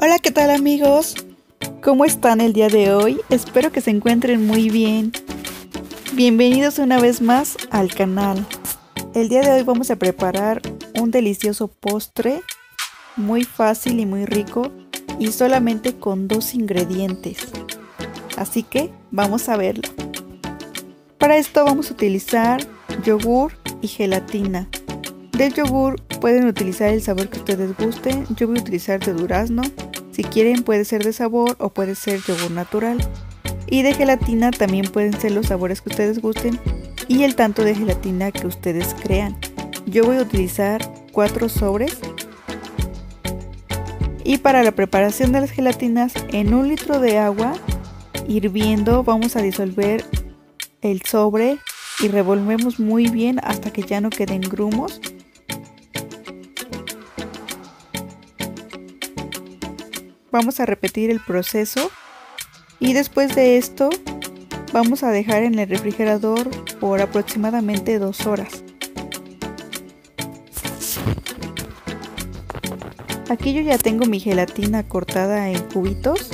Hola, ¿qué tal amigos? ¿Cómo están el día de hoy? Espero que se encuentren muy bien. Bienvenidos una vez más al canal. El día de hoy vamos a preparar un delicioso postre, muy fácil y muy rico, y solamente con 2 ingredientes. Así que vamos a verlo. Para esto vamos a utilizar yogur y gelatina. Del yogur pueden utilizar el sabor que ustedes gusten. Yo voy a utilizar de durazno. Si quieren puede ser de sabor o puede ser yogur natural. Y de gelatina también pueden ser los sabores que ustedes gusten y el tanto de gelatina que ustedes crean. Yo voy a utilizar 4 sobres. Y para la preparación de las gelatinas, en 1 litro de agua hirviendo vamos a disolver el sobre y revolvemos muy bien hasta que ya no queden grumos. Vamos a repetir el proceso y después de esto vamos a dejar en el refrigerador por aproximadamente 2 horas. Aquí yo ya tengo mi gelatina cortada en cubitos.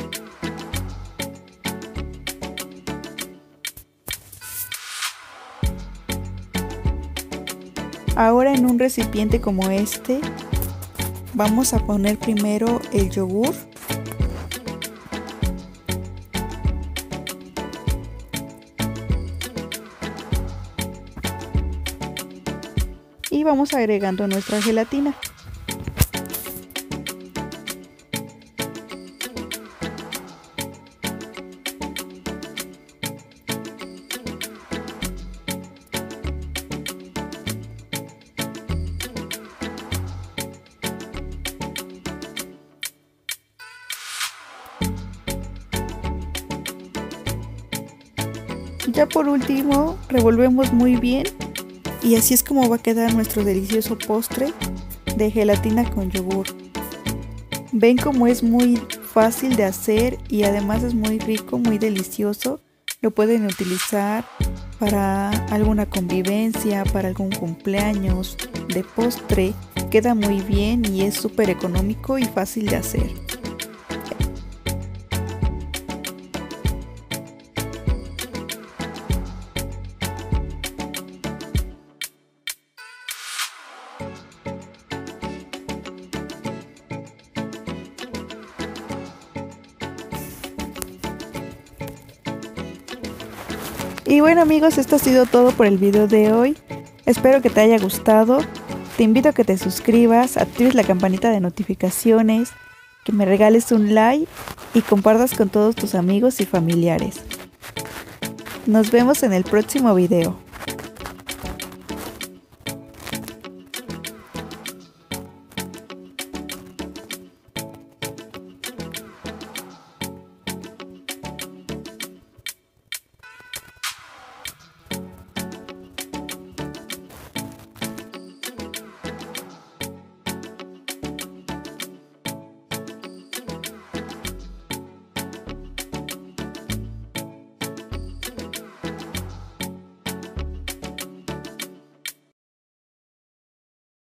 Ahora en un recipiente como este vamos a poner primero el yogur. Y vamos agregando nuestra gelatina. Ya por último revolvemos muy bien y así es como va a quedar nuestro delicioso postre de gelatina con yogur. Ven cómo es muy fácil de hacer y además es muy rico, muy delicioso. Lo pueden utilizar para alguna convivencia, para algún cumpleaños, de postre. Queda muy bien y es súper económico y fácil de hacer. Y bueno amigos, esto ha sido todo por el video de hoy. Espero que te haya gustado. Te invito a que te suscribas, actives la campanita de notificaciones, que me regales un like y compartas con todos tus amigos y familiares. Nos vemos en el próximo video.